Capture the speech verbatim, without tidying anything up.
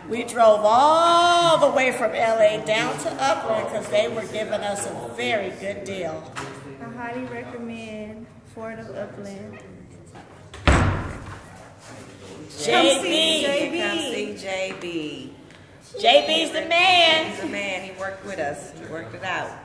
We drove all the way from L A down to Upland because they were giving us a very good deal. I highly recommend Ford of Upland. J B. J B. Come see J B. J B's the man. He's the man. He worked with us. He worked it out.